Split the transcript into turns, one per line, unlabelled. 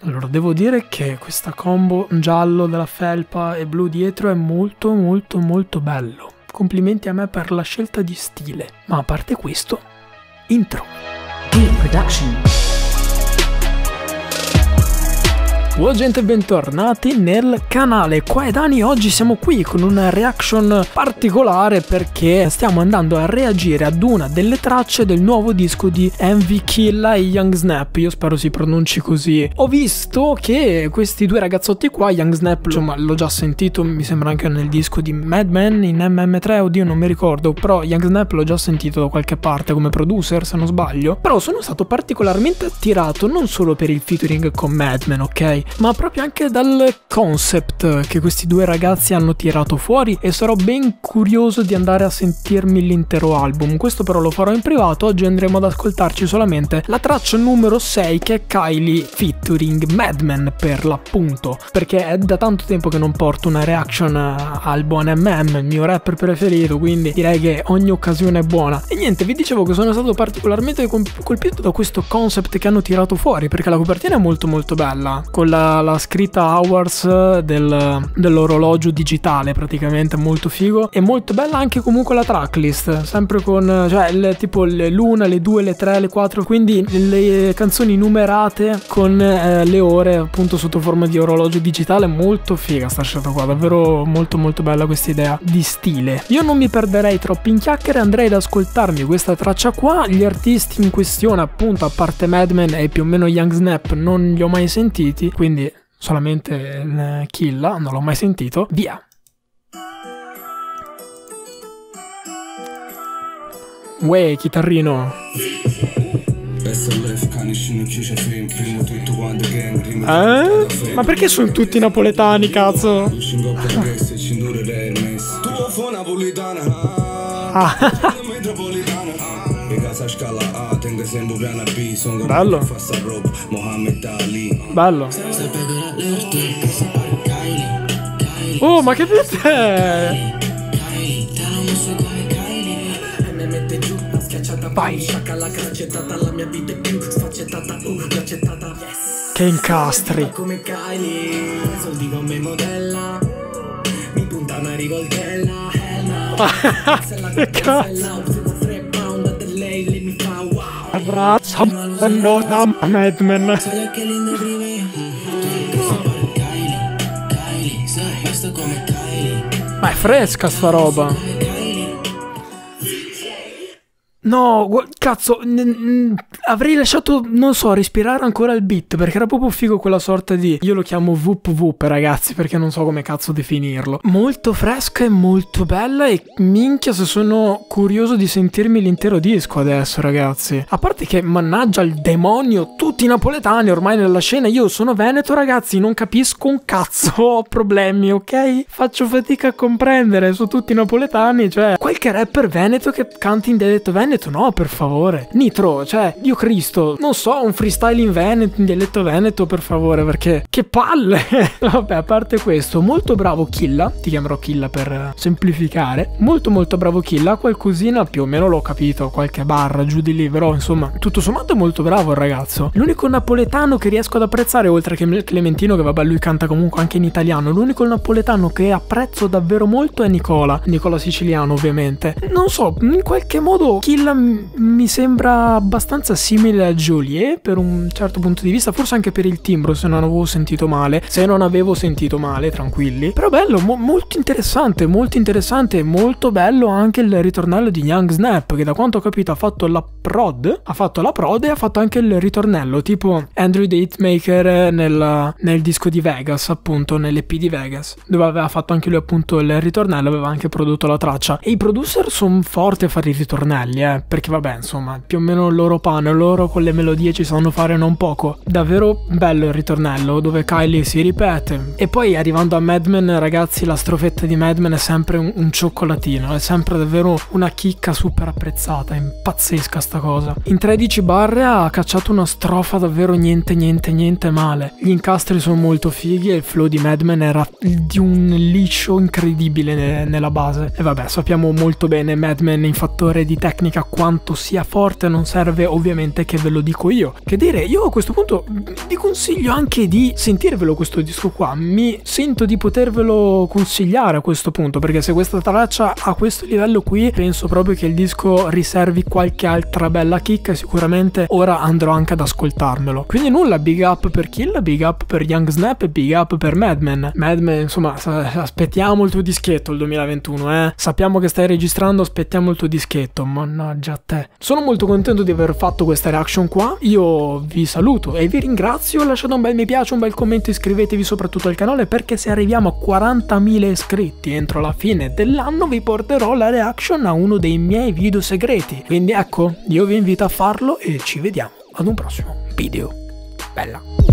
Allora, devo dire che questa combo giallo della felpa e blu dietro è molto molto molto bello. Complimenti a me per la scelta di stile. Ma a parte questo, intro.
Production.
Ciao gente, bentornati nel canale, qua è Dani. Oggi siamo qui con una reaction particolare perché stiamo andando a reagire ad una delle tracce del nuovo disco di MV Killa e Young Snap, io spero si pronunci così. Ho visto che questi due ragazzotti qua, Young Snap, insomma l'ho già sentito, mi sembra anche nel disco di Madman in MM3, oddio non mi ricordo, però Young Snap l'ho già sentito da qualche parte come producer se non sbaglio. Però sono stato particolarmente attirato non solo per il featuring con Madman, ok? Ma proprio anche dal concept che questi due ragazzi hanno tirato fuori, e sarò ben curioso di andare a sentirmi l'intero album. Questo però lo farò in privato. Oggi andremo ad ascoltarci solamente la traccia numero 6, che è Kylie featuring Madman per l'appunto, perché è da tanto tempo che non porto una reaction al buon MM, il mio rapper preferito, quindi direi che ogni occasione è buona. E niente, vi dicevo che sono stato particolarmente colpito da questo concept che hanno tirato fuori, perché la copertina è molto molto bella, con la scritta hours dell'orologio digitale, praticamente molto figo, e molto bella anche comunque la tracklist, sempre con tipo l'1, le 2, le 3, le 4, quindi le canzoni numerate con le ore appunto sotto forma di orologio digitale. Molto figa sta scelta qua, davvero molto molto bella questa idea di stile. Io non mi perderei troppo in chiacchiere, andrei ad ascoltarmi questa traccia qua. Gli artisti in questione, appunto, a parte Madman e più o meno Young Snap, non li ho mai sentiti, quindi solamente Killa, non l'ho mai sentito. Via! Uè, chitarrino! Ma perché sono tutti napoletani, cazzo? Bello. Bello. Oh, ma che è? Vai. Che incastri. Che cazzo. Madman. Ma è fresca sta roba. No, cazzo, avrei lasciato, non so, respirare ancora il beat, perché era proprio figo quella sorta di, io lo chiamo VUP ragazzi, perché non so come cazzo definirlo. Molto fresca e molto bella, e minchia se sono curioso di sentirmi l'intero disco adesso, ragazzi. A parte che, mannaggia il demonio, tutti napoletani ormai nella scena. Io sono veneto, ragazzi, non capisco un cazzo, ho problemi, ok? Faccio fatica a comprendere, sono tutti napoletani, cioè qualche rapper veneto che canti in dialetto veneto. No, per favore. Nitro, cioè, Dio Cristo, non so, un freestyle in veneto, in dialetto veneto, per favore, perché che palle. Vabbè, a parte questo, molto bravo Killa, ti chiamerò Killa per semplificare. Molto molto bravo Killa, qualcosina più o meno l'ho capito, qualche barra giù di lì, però insomma, tutto sommato è molto bravo il ragazzo. L'unico napoletano che riesco ad apprezzare, oltre che Clementino, che vabbè lui canta comunque anche in italiano, l'unico napoletano che apprezzo davvero molto è Nicola Siciliano, ovviamente. Non so, in qualche modo Killa mi sembra abbastanza simile a Joliet per un certo punto di vista, forse anche per il timbro, se non avevo sentito male, tranquilli. Però bello, molto interessante, molto bello anche il ritornello di Young Snap, che da quanto ho capito ha fatto la prod e ha fatto anche il ritornello, tipo Andrew the Hitmaker nel disco di Vegas, appunto, nell'EP di Vegas, dove aveva fatto anche lui appunto il ritornello, aveva anche prodotto la traccia. E i producer sono forti a fare i ritornelli, perché vabbè, insomma, più o meno il loro pane, loro con le melodie ci sanno fare non poco. Davvero bello il ritornello, dove Kylie si ripete. E poi arrivando a Madman, ragazzi, la strofetta di Madman è sempre un cioccolatino, è sempre davvero una chicca super apprezzata, è pazzesca sta cosa. In 13 barre ha cacciato una strofa davvero niente male. Gli incastri sono molto fighi e il flow di Madman era di un liscio incredibile nella base. E vabbè, sappiamo molto bene Madman in fattore di tecnica quanto sia forte non serve ovviamente che ve lo dico io. Che dire, io a questo punto vi consiglio anche di sentirvelo questo disco qua, mi sento di potervelo consigliare a questo punto, perché se questa traccia a questo livello qui penso proprio che il disco riservi qualche altra bella chicca e sicuramente ora andrò anche ad ascoltarmelo. Quindi nulla, big up per Kill, big up per Young Snap e big up per Madman. Madman, insomma, aspettiamo il tuo dischetto il 2021, sappiamo che stai registrando, aspettiamo il tuo dischetto, mannaggia a te. Sono molto contento di aver fatto questa reaction qua, io vi saluto e vi ringrazio, lasciate un bel mi piace, un bel commento, iscrivetevi soprattutto al canale, perché se arriviamo a 40.000 iscritti entro la fine dell'anno vi porterò la reaction a uno dei miei video segreti. Quindi ecco, io vi invito a farlo e ci vediamo ad un prossimo video. Bella.